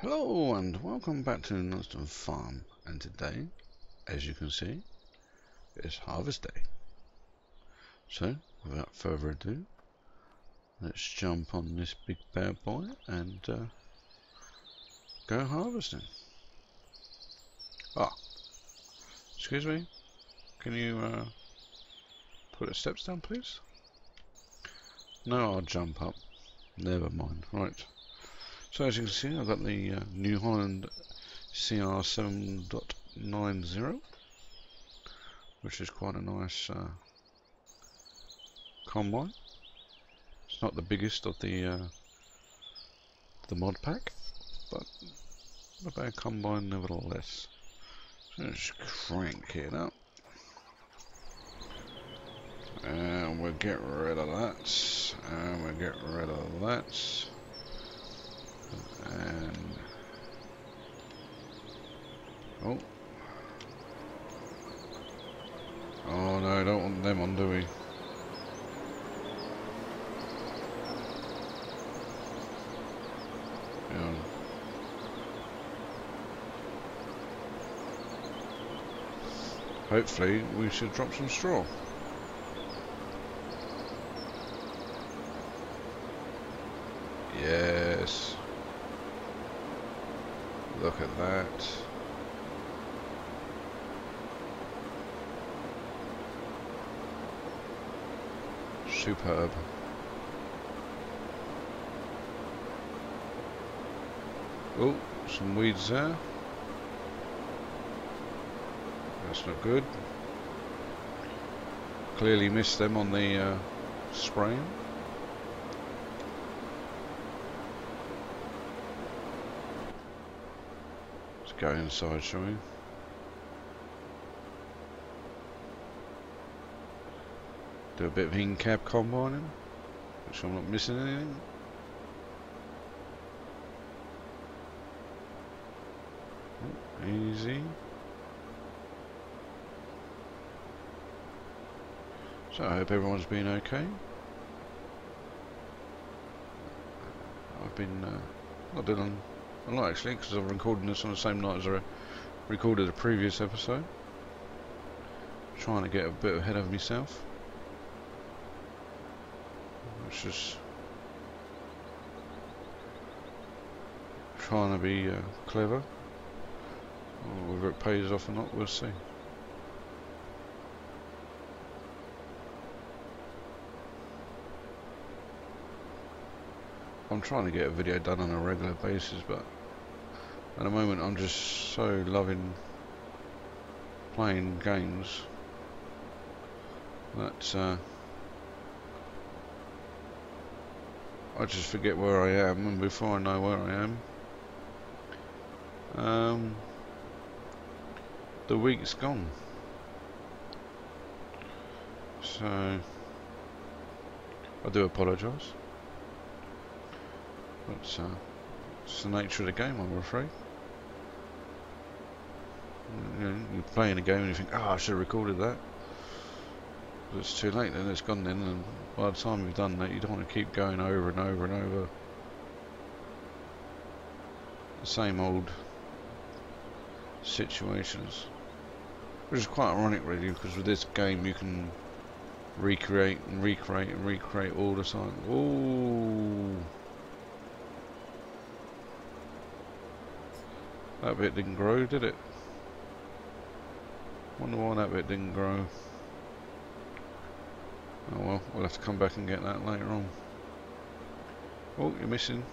Hello and welcome back to Nunston Farm, and today, as you can see, is harvest day. So, without further ado, let's jump on this big bad boy and go harvesting. Excuse me, can you put the steps down please? No, I'll jump up. Never mind. Right. So as you can see, I've got the New Holland CR7.90, which is quite a nice combine. It's not the biggest of the mod pack, but a bad combine nevertheless. So let's crank it up, and we'll get rid of that, and we'll get rid of that, and oh no, don't want them on, do we? Yeah. Hopefully we should drop some straw. Yes. Look at that. Superb. Oh, some weeds there. That's not good. Clearly missed them on the spraying. Let's go inside, shall we? Do a bit of in-cab combining, make sure I'm not missing anything. Easy. So I hope everyone's been okay. I've been not doing a lot actually, because I'm recording this on the same night as I recorded a previous episode. Trying to get a bit ahead of myself, which is trying to be clever. Whether it pays off or not, we'll see. I'm trying to get a video done on a regular basis, but at the moment I'm just so loving playing games that I just forget where I am, and before I know where I am, the week's gone. So I do apologise, but it's the nature of the game, I'm afraid. You know, you're playing a game and you think, oh, I should have recorded that. But it's too late then, it's gone then, and by the time you've done that, you don't want to keep going over and over and over the same old situations. Which is quite ironic really, because with this game you can recreate and recreate and recreate all the time. Ooh. That bit didn't grow, did it? Wonder why that bit didn't grow. Oh well, we'll have to come back and get that later on. Oh, you're missing.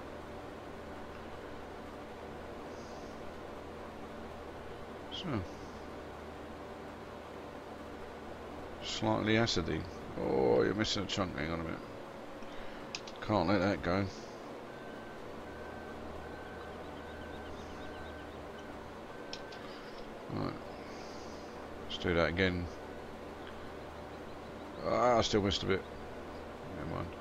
So. Slightly acidy. Oh, you're missing a chunk. Hang on a minute. Can't let that go. Right. Let's do that again. Ah, I still missed a bit. Never mind.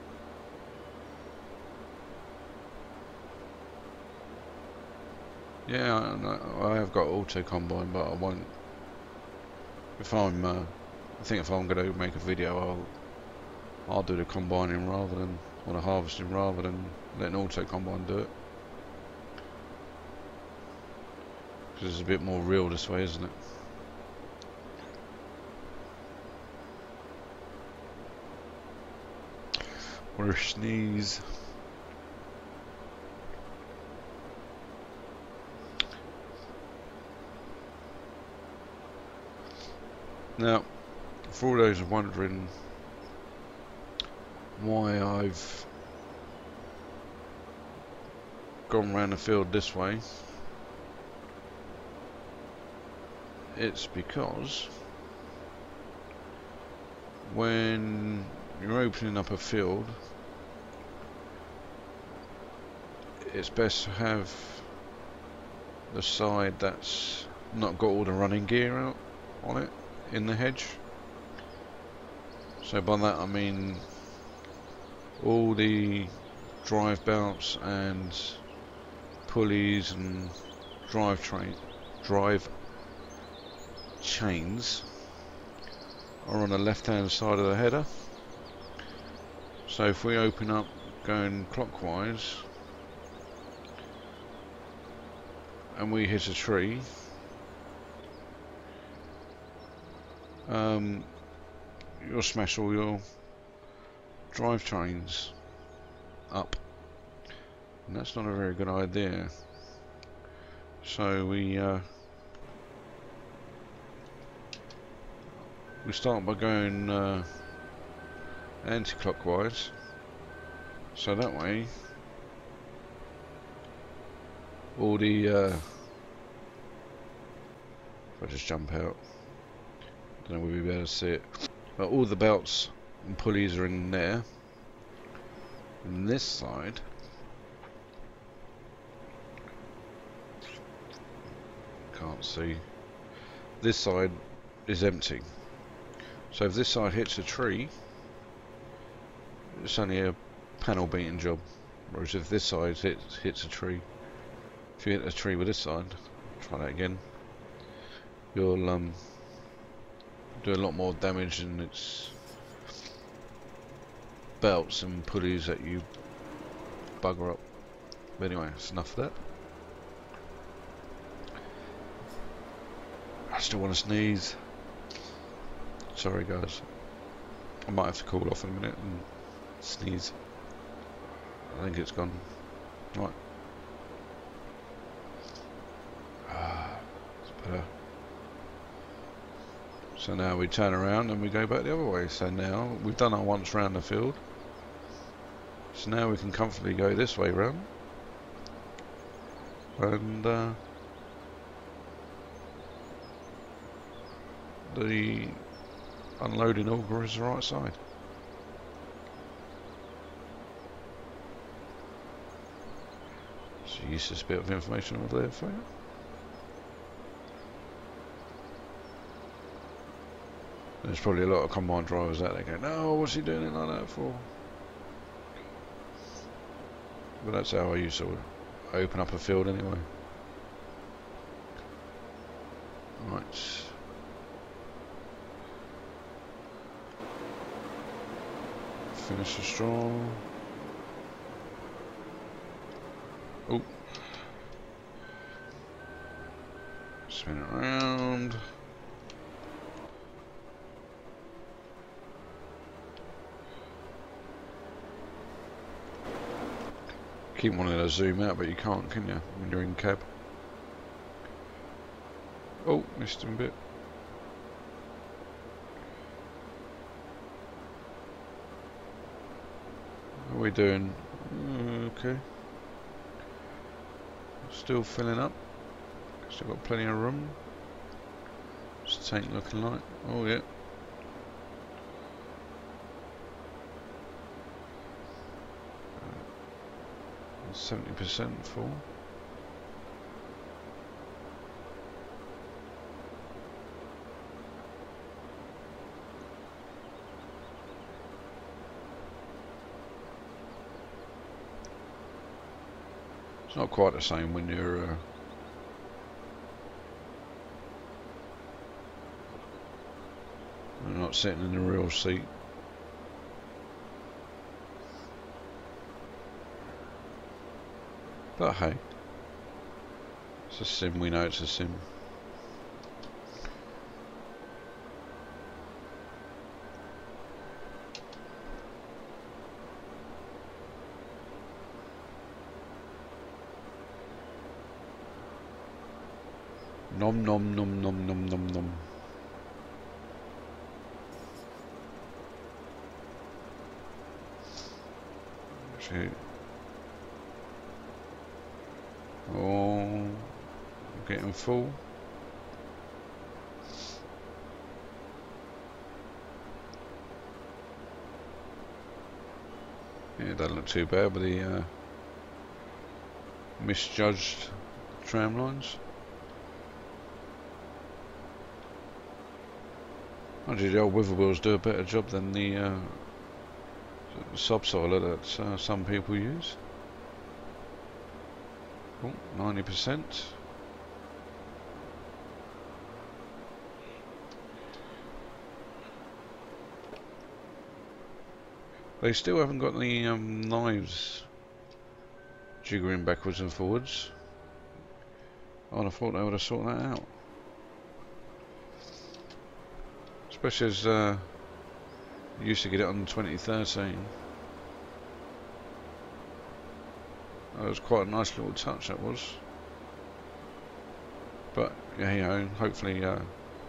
Yeah, I have got auto combine, but I won't. If I'm, I think if I'm going to make a video, I'll do the combining rather than, or the harvesting rather than letting auto combine do it. because it's a bit more real this way, isn't it? Or a sneeze. Now, for all those wondering why I've gone around the field this way, it's because when you're opening up a field, it's best to have the side that's not got all the running gear out on it in the hedge. So by that I mean all the drive belts and pulleys and drive chains are on the left hand side of the header. So if we open up going clockwise and we hit a tree, you'll smash all your drivetrains up, and that's not a very good idea. So we start by going anti-clockwise, so that way all the if I just jump out, I don't know if we'll be able to see it, but all the belts and pulleys are in there. And this side, can't see, this side is empty. So if this side hits a tree, it's only a panel beating job. Whereas if this side hits a tree, if you hit a tree with this side, try that again, you'll do a lot more damage than its belts and pulleys that you bugger up. But anyway, that's enough of that. I still want to sneeze. Sorry guys, I might have to cool off in a minute and sneeze. I think it's gone. Right. It's better. So now we turn around and we go back the other way. So now we've done our once round the field. So now we can comfortably go this way round. And the unloading auger is the right side. It's a useless bit of information over there for you. There's probably a lot of combine drivers out there going, no, what's he doing it like that for? But that's how I used to open up a field anyway. Right. Finish the straw. Oh. Spin it around. Keep wanting to zoom out, but you can't, can you, when you're in cab? Oh, missed him a bit. How are we doing? Okay. Still filling up. Still got plenty of room. What's the tank looking like? Oh yeah. 70% full. It's not quite the same when you're not sitting in the real seat. But hey, It's a sim, we know it's a sim. Nom nom nom nom nom nom nom. Shoot. Oh, getting full. Yeah, it doesn't look too bad with the misjudged tram lines. Actually, the old Witherwheels do a better job than the subsoiler that some people use. Oh, 90%. They still haven't got the knives jiggering backwards and forwards. I'd have thought they would have sorted that out. Especially as you used to get it on 2013. That was quite a nice little touch, that was. But, yeah, you know, hopefully the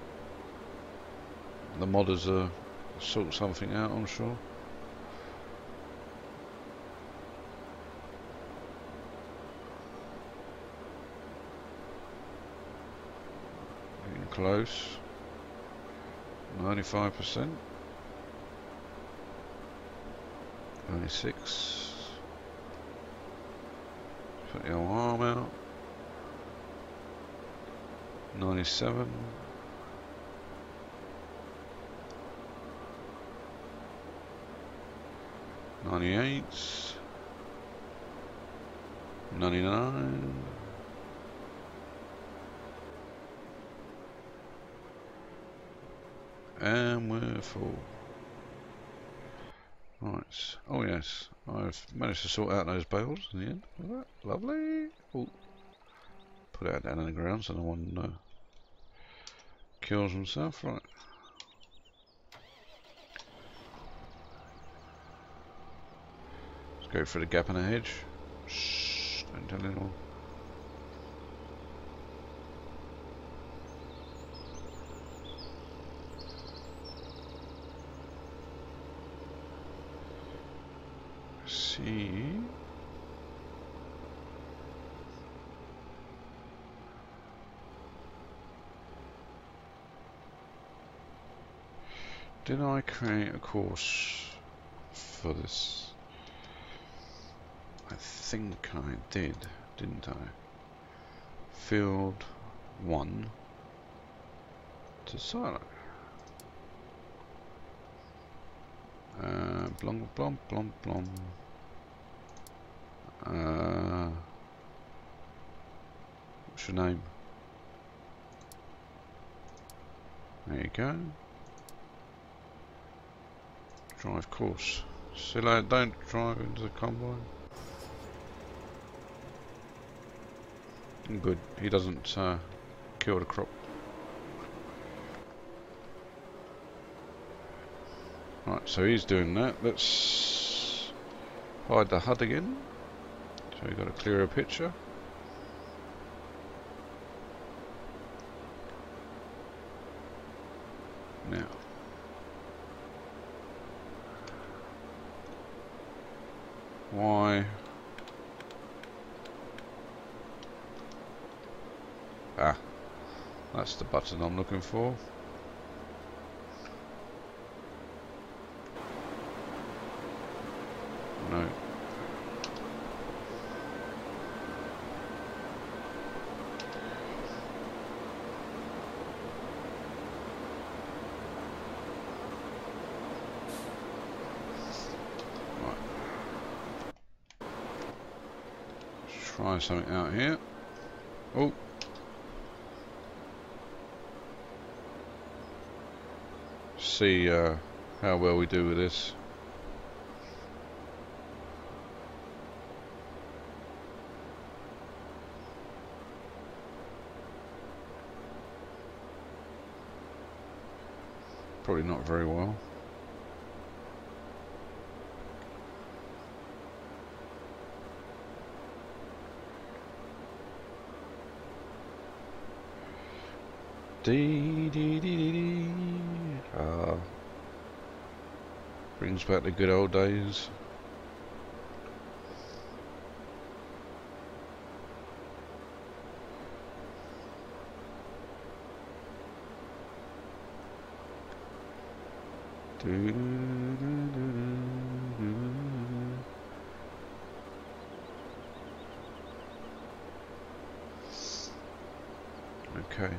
modders sort something out, I'm sure. Getting close. 95%. 96. Put your arm out. 97. 98. 99. And we're full. Right. Oh yes, I've managed to sort out those bales in the end. Look at that. Lovely. Ooh. Put that down on the ground so no one kills himself. Right. Let's go for the gap in the hedge. Shh, don't tell anyone. See. Did I create a course for this? I think I did, didn't I? Field 1 to silo. Blom blom blom blom. What's your name? There you go. Drive course. Silo, don't drive into the combine. Good, he doesn't kill the crop. Right, so he's doing that. Let's hide the HUD again. So we've got a clearer picture. Now. Why? Ah, that's the button I'm looking for. No. Right. Let's try something out here. Oh. See how well we do with this. Probably not very well. Dee dee dee dee dee. Brings back the good old days. Okay.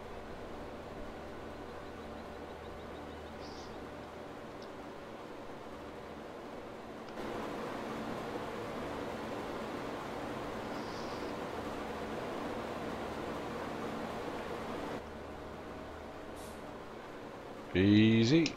Easy.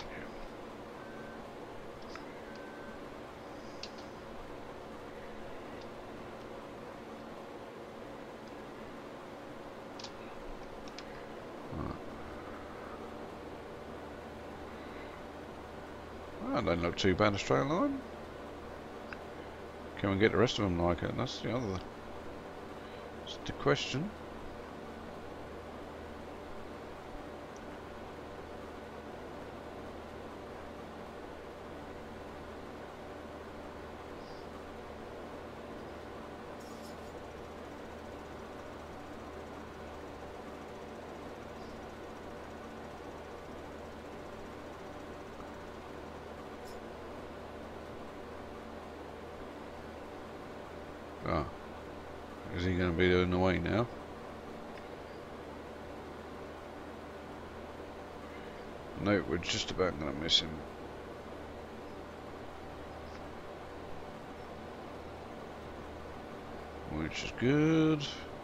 That don't look too bad a straight line. Can we get the rest of them like it? That's the other. That's the question. Ah, is he going to be in the way now? No, we're just about going to miss him. Which is good.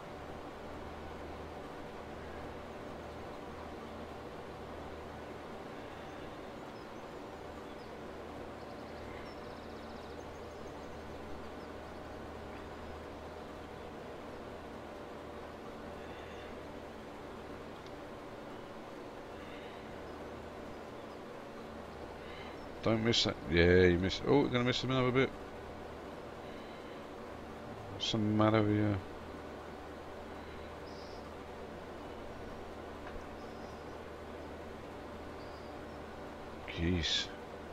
Don't miss that. Yeah, you missed. Oh, we're going to miss him another bit. What's the matter with you? Jeez.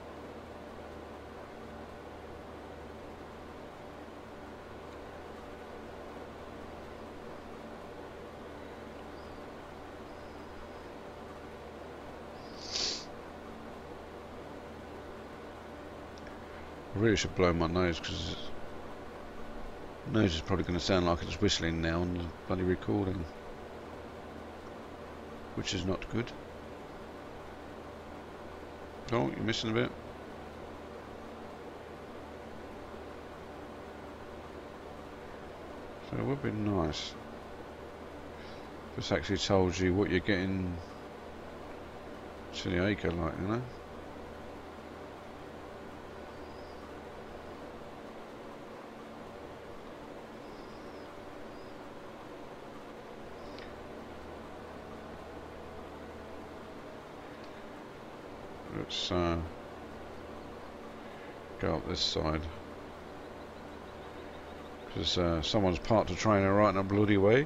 I really should blow my nose because nose is probably going to sound like it's whistling now on the bloody recording, which is not good. Oh, you're missing a bit. So it would be nice if this actually told you what you're getting to the acre, like, you know. Let's go up this side because someone's parked a trainer right in a bloody way.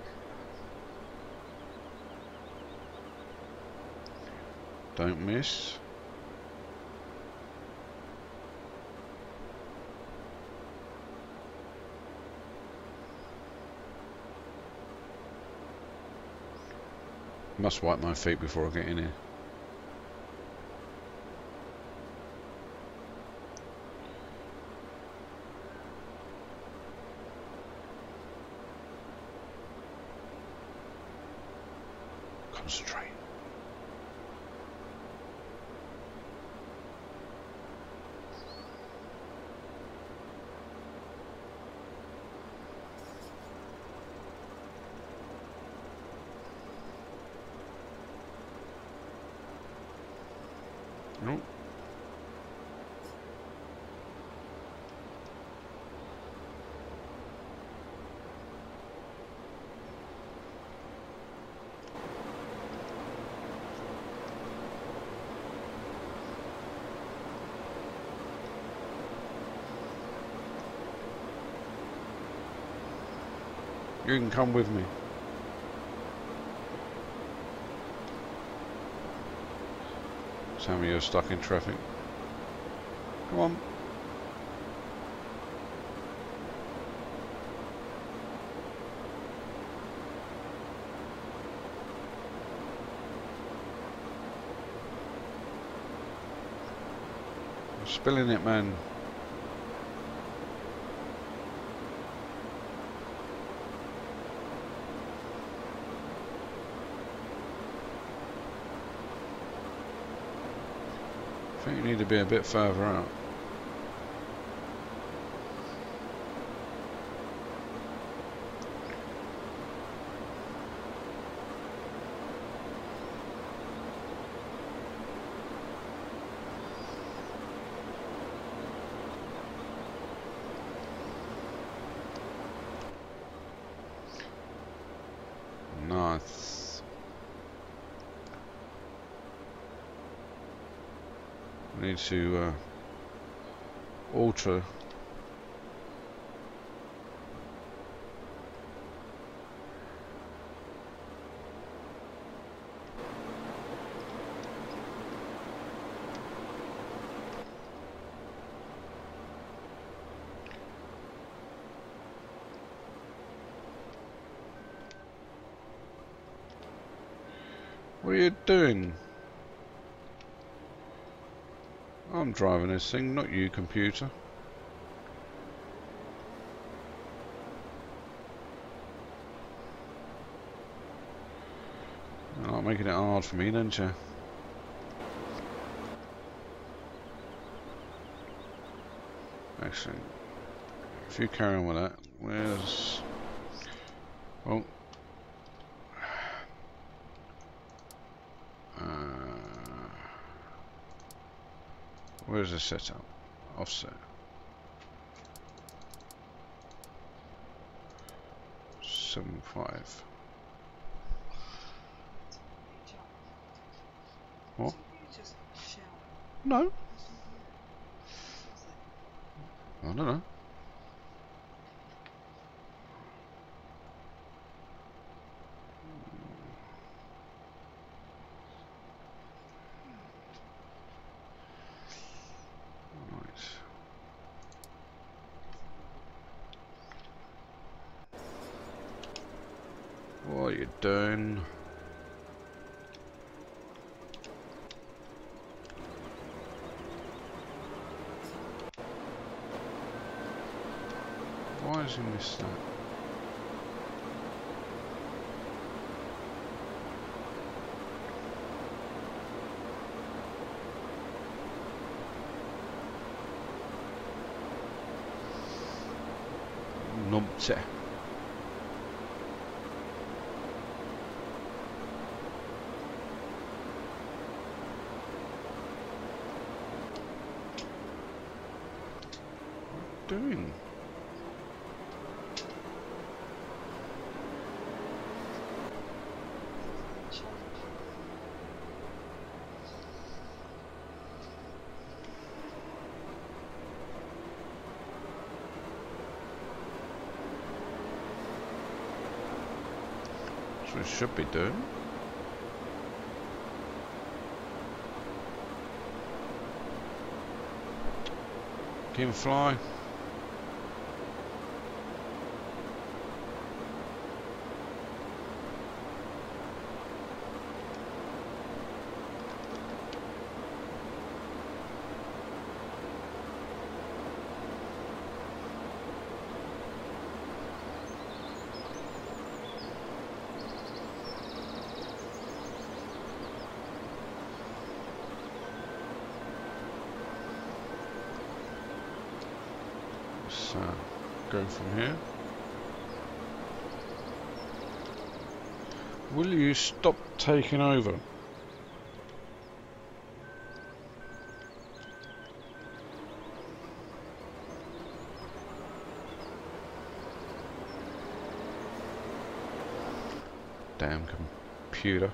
Don't miss. Must wipe my feet before I get in here. Concentrate. Nope. You can come with me. Tell me you're stuck in traffic. Come on. I'm spilling it, man. I think you need to be a bit further out. Nice. I need to alter. What are you doing? I'm driving this thing, not you, computer. You're not making it hard for me, don't you? Excellent. If you carry on with that, where's... Well... Where's the setup? Offset. 7.5. What? No. I don't know. What are you doing? Why has he missed that? Numpty. Doing? That's what it should be doing. Can fly. Go from here. Will you stop taking over? Damn computer.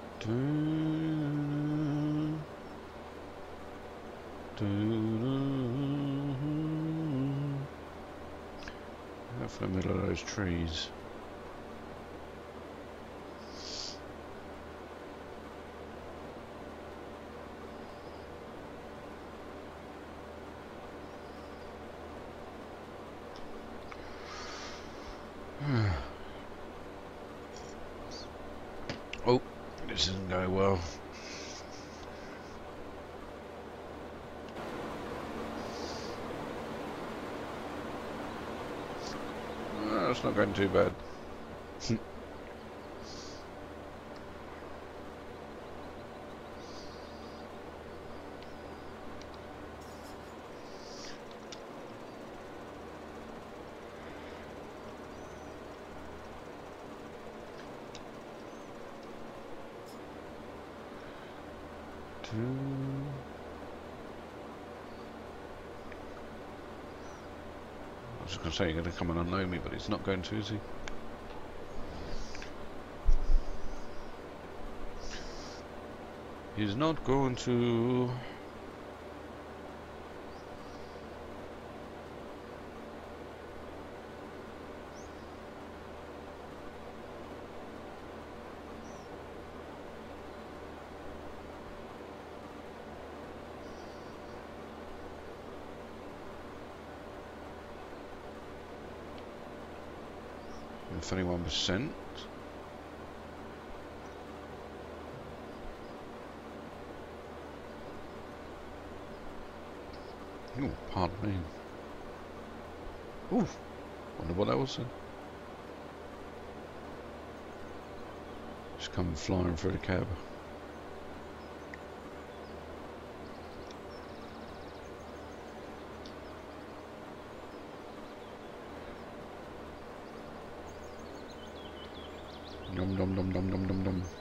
Do the middle of those trees. Oh, this isn't going well. It's not going too bad. I was going to say you're going to come and unload me, but it's not going to, is he? He's not going to. And 31%. Oh, pardon me. Ooh, wonder what that was then. Just come flying through the cab. Nom nom nom nom nom nom nom.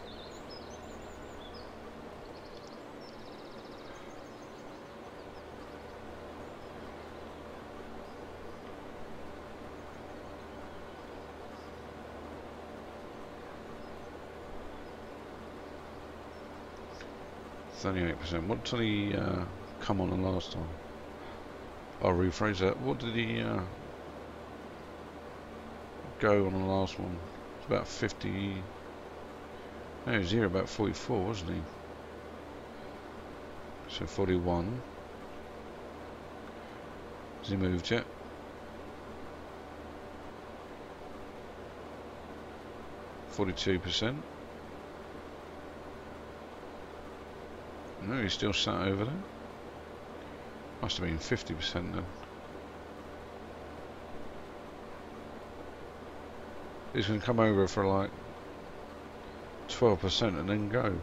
%. What did he come on the last time? I'll rephrase that. What did he go on the last one? It's about 50. No, he was here about 44, wasn't he? So 41. Has he moved yet? %. No, he's still sat over there. Must have been 50% then. He's going to come over for like 12% and then go.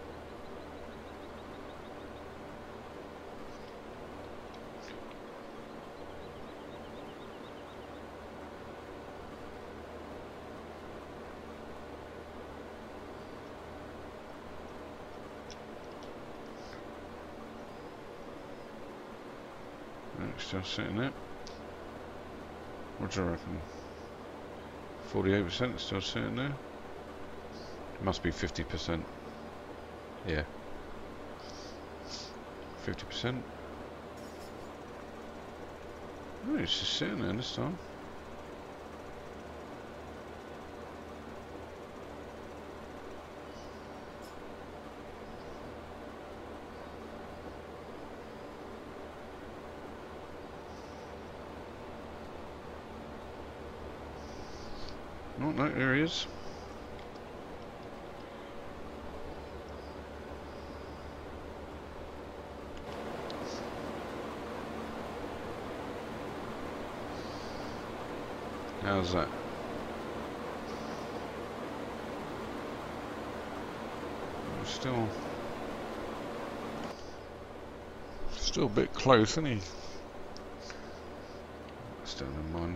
Still sitting there. What do you reckon? 48% still sitting there. It must be 50%. Yeah. 50%. Oh, he's just sitting there this time. Oh, no, there he is. How's that? Still a bit close, isn't he? Still in mind.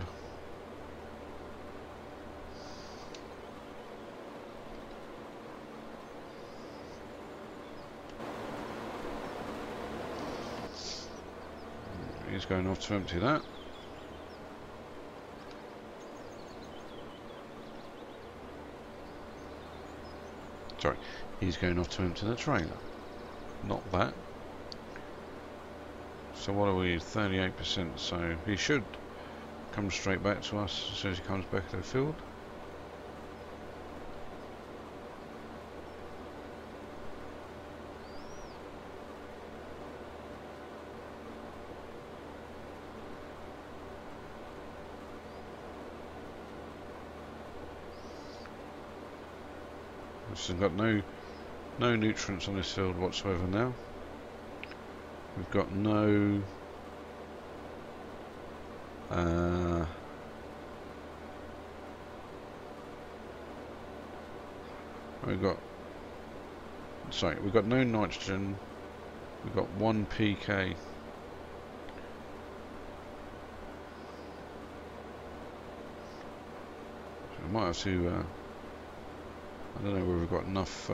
He's going off to empty that. Sorry, he's going off to empty the trailer. Not that. So what are we? 38%. So he should comes straight back to us as soon as he comes back to the field. This has got no nutrients on this field whatsoever now. We've got no we've got no nitrogen. We've got 1 pk. So we might have to I don't know whether we've got enough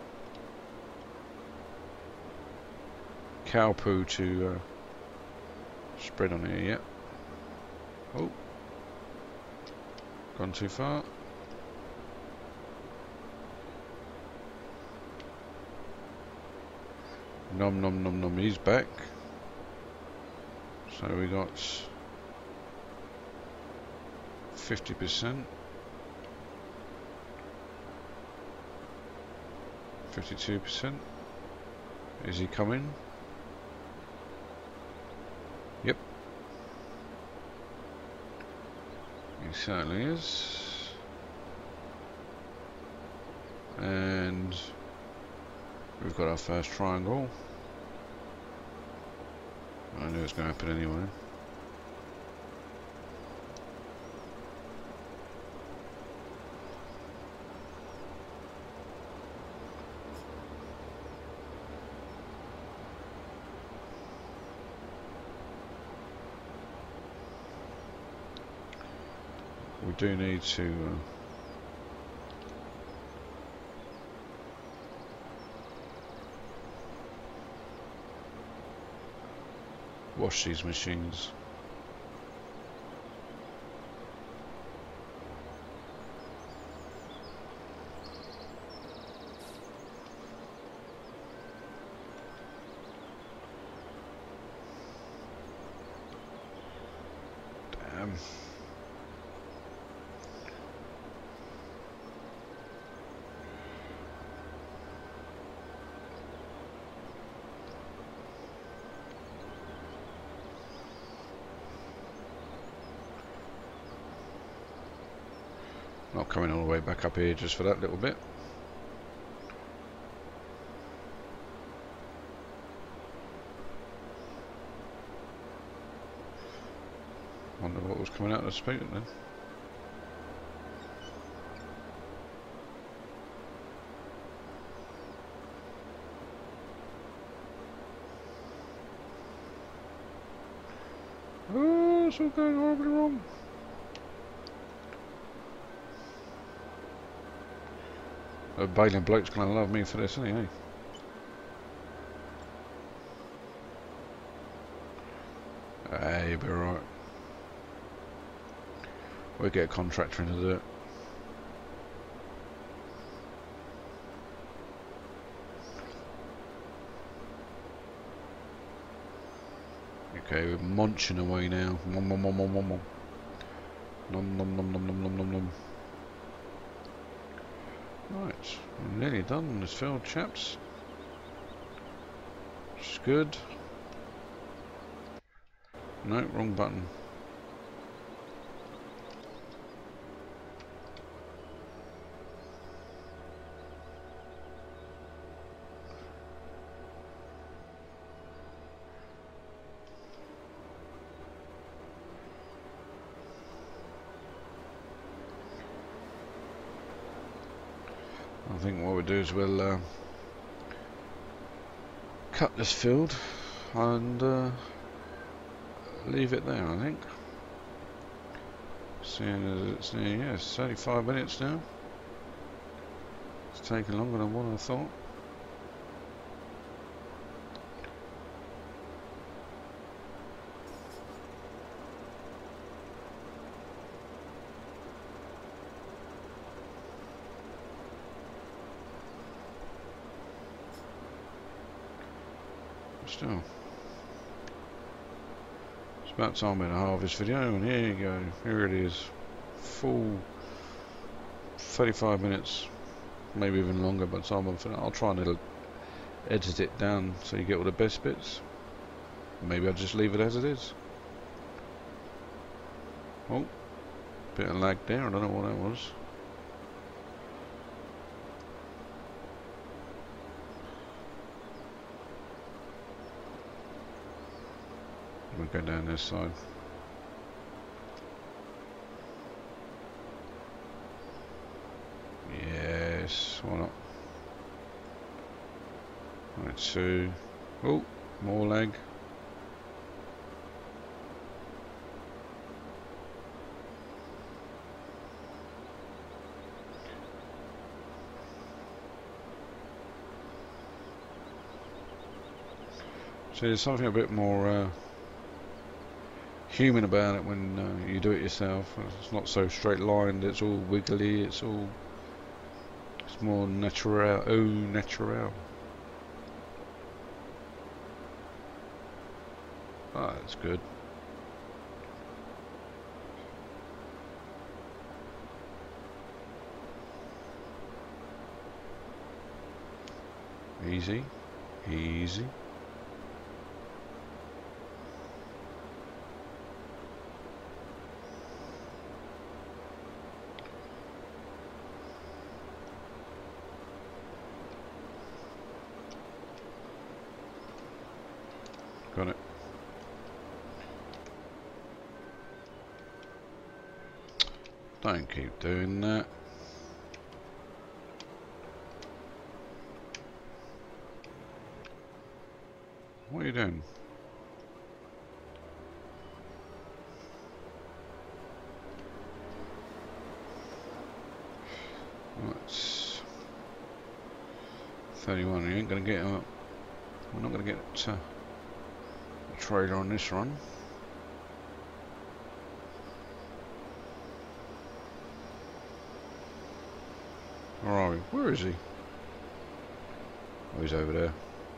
cow poo to spread on here yet. Oh, gone too far. Nom nom nom nom, he's back. So we got 50%. 52%. Is he coming? Yep. He certainly is. And we've got our first triangle. I knew it was going to happen anyway. We do need to wash these machines. Damn. Not coming all the way back up here just for that little bit. Wonder what was coming out of the spigot then. Oh, it's all going horribly wrong. The bailing bloke's gonna love me for this, isn't he? Eh? Hey, you'll be alright. We'll get a contractor in to do it. Okay, we're munching away now. Nom nom nom nom nom nom. Nom nom nom nom nom nom nom nom. Right, we're nearly done on this field, chaps. Which is good. No, wrong button. I think what we'll do is we'll cut this field and leave it there, I think. Seeing as it's near, yeah, it's 35 minutes now. It's taking longer than what I thought. Still, it's about time in a harvest video, and here you go. Here it is. Full 35 minutes, maybe even longer by the time I'm finished. I'll try and edit it down so you get all the best bits. Maybe I'll just leave it as it is. Oh, bit of lag there. I don't know what that was. We'll go down this side. Yes, why not? Right, two. Oh, more lag. So there's something a bit more human about it when you do it yourself. It's not so straight lined, it's all wiggly, it's more natural, au natural. Ah, that's good. Easy, easy. Got it. Don't keep doing that. What are you doing? That's 31. You ain't gonna get up. We're not gonna get a trailer on this run. Where are we? Where is he? Oh, he's over there.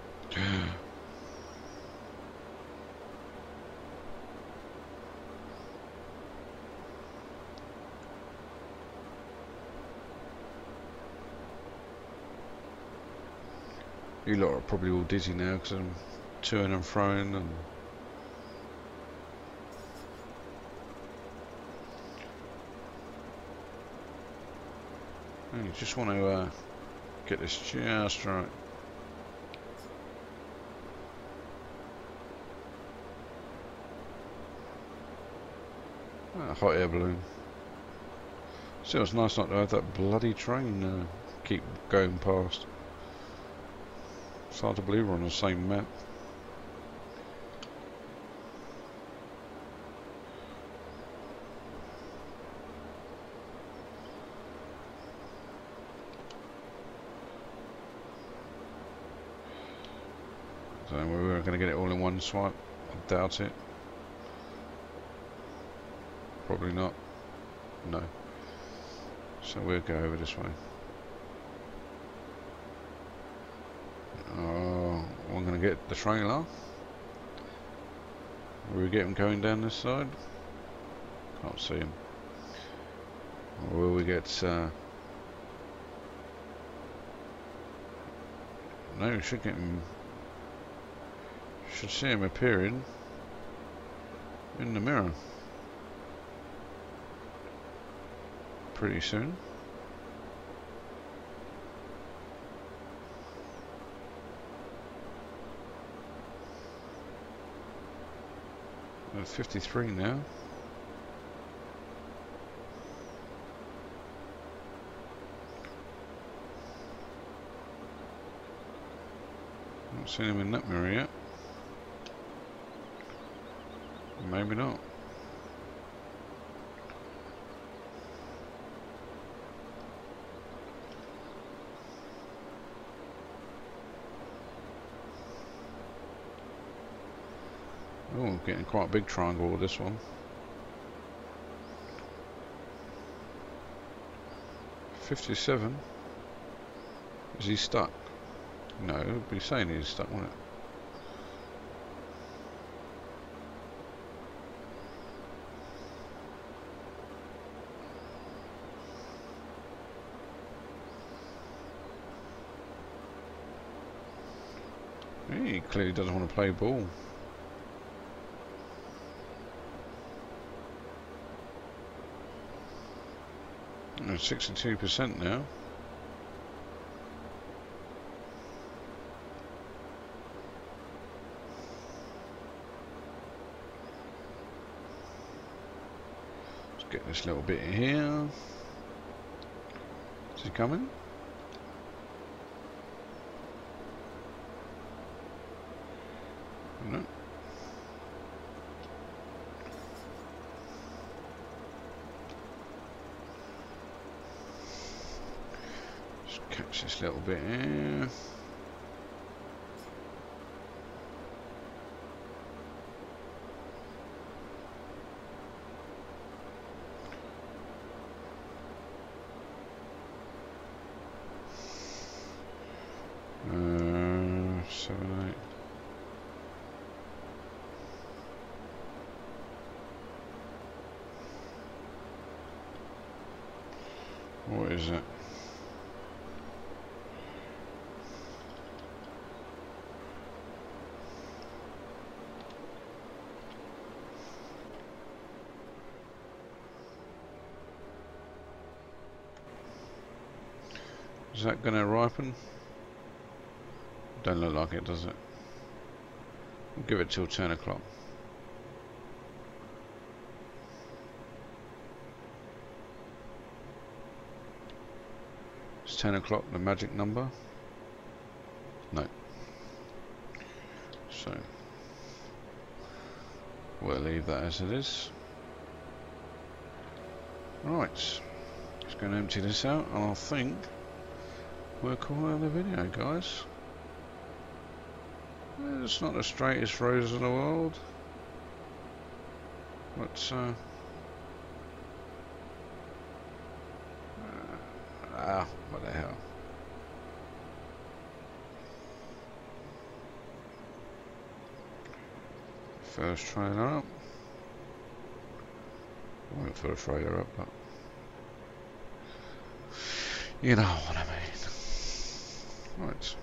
You lot are probably all dizzy now because I'm toing and froing and you just want to get this just right. Ah, hot air balloon. Still, it's nice not to have that bloody train keep going past. It's hard to believe we're on the same map. So we were going to get it all in one swipe. I doubt it. Probably not. No. So we'll go over this way. Oh, I'm going to get the trailer. Will we get him going down this side? Can't see him. Or will we get... No, we should get him... Should see him appearing in the mirror pretty soon. We're at 53 now. Not seen him in that mirror yet. Maybe not. Oh, getting quite a big triangle with this one. 57. Is he stuck? No, it would be saying he's stuck, wouldn't it? clearly doesn't want to play ball. No, 62% now. Let's get this little bit here. Is he coming? No. Just catch this little bit here. What is it? Is that going to ripen? Don't look like it, does it? We'll give it till 10 o'clock. Is 10 o'clock the magic number? No. So we'll leave that as it is. Right, just going to empty this out, and I think we'll call it a video, guys. It's not the straightest roads in the world, but what the hell. First trailer up. I went for a trailer up, but you know what I mean. Right.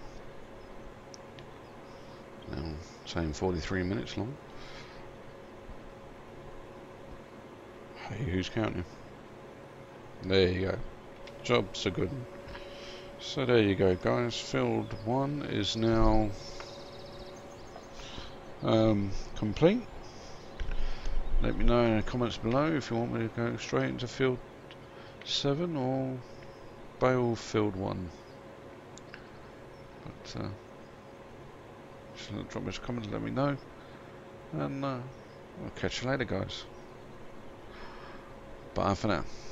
Now, saying 43 minutes long. Hey, who's counting? There you go. Job's a good one. So there you go, guys. Field 1 is now complete. Let me know in the comments below if you want me to go straight into field 7 or bale field 1. But just drop me a comment, let me know, and I'll catch you later, guys. Bye for now.